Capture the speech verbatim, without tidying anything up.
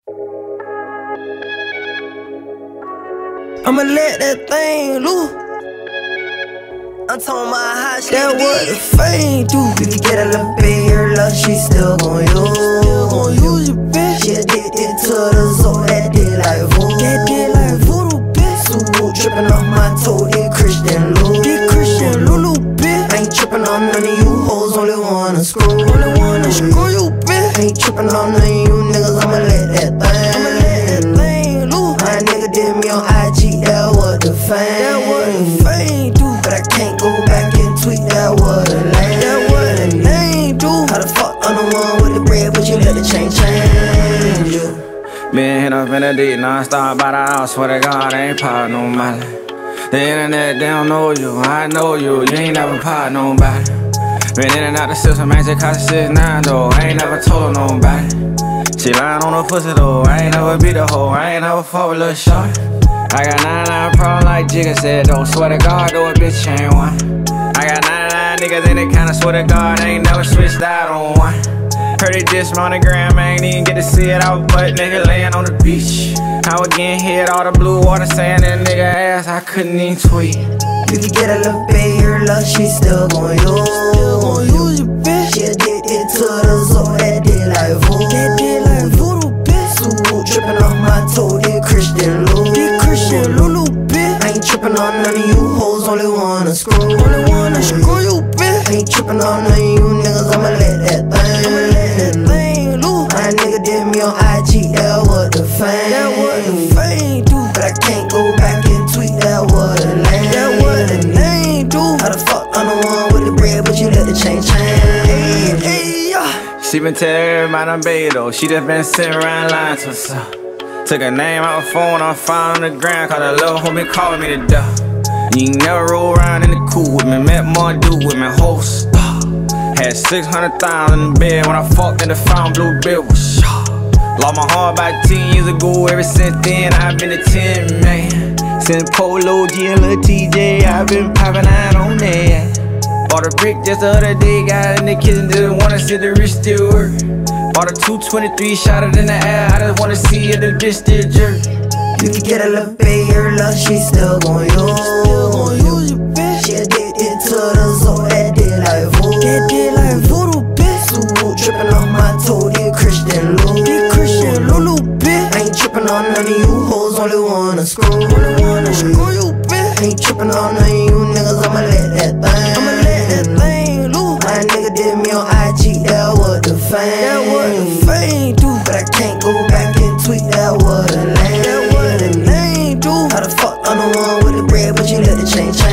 I'ma let that thing loose. I'm talking about how she That what the fame do. If you get a little bit here, love, she still gon' use. Still gon' use you, bitch. She addicted to the zone, that did like voodoo. That did like voodoo, bitch. Subaru drippin' off my toe, did Christian Lulu. Did Christian Lulu, bitch. I ain't trippin' on none of you hoes, only wanna screw. Only wanna screw you, bitch. I ain't trippin' on none of you niggas, I'ma let that thing. I'ma let that thing loose. My nigga did me on I G, that what the fame. That what the fame do. But I can't go back and tweet, that what the name. That what the name do. How the fuck I'm the one with the bread, but you let the chain change you. Been hit up in the deep, non-stop by the house, swear to God, I ain't part nobody. The internet, they don't know you, I know you, you ain't never part nobody. Been in and out the system, man, just cost six nine though, I ain't never told nobody. She lying on her pussy though, I ain't never beat a hoe, I ain't never fought with Lil Shorty. I got ninety-nine problems like Jigga said though, swear to God though a bitch ain't one. I got ninety-nine niggas in the kinda, swear to God I ain't never switched out on one. Heard it just on the gram, I ain't even get to see it, I was butt nigga laying on the beach. I was getting hit all the blue water saying that nigga ass, I couldn't even tweet. If you get a little bit here, love, she still gon' use. Still gon' use you, bitch. She addicted to the zone, that did like voodoo. That did like voodoo, bitch. Subaru drippin' off my toe, did Christian Lulu. Did Christian Lulu, bitch. I ain't trippin' on none of you hoes, only wanna screw. Only wanna screw you, bitch. I ain't trippin' on none of you niggas, I'ma let that thing. I'ma let that thing loose. My nigga did me on I G, that what the fame. That what the fame do. But I can't go back and tweet, that what the name. That what the name do. How the fuck I'm the one with the bread, but you let the chain change. Hey, yeah. She been telling everybody I'm bae though, she just been sitting around lying to herself. Took her name out her phone, I'm found on the ground, cause her little homie calling me to death. You ain't never roll around in the coupe with me, met more dude with me, whole stuff. Had six hundred thousand in the bed when I fucked in the found blue bill was shot. Lost my heart about ten years ago, ever since then I've been a ten man. Since Polo G and Lil T J, I've been popping out on that. Bought a brick just the other day, got in the kitchen, didn't wanna see the wrist still work. Bought a two twenty-three, shot it in the air, I just wanna see if the bitch still jerk. You can get a little bit here, love, she still gon' use. Still gon' use you, bitch. She addicted to the zone, that did like voodoo. That did like voodoo, bitch. Subaru drippin' off my toe, did Christian Lulu. Did Christian Lulu, bitch. I ain't trippin' on none of you hoes, only wanna screw. Only wanna screw you, bitch. I ain't trippin' on none of you niggas, I'ma let that thing. I'ma let that thing loose. My nigga did me on I G, that what the fame. That what the fame do. But I can't go back and tweet, that what the name. That what the name do. How the fuck I'm the one with the bread, but you let the chain change.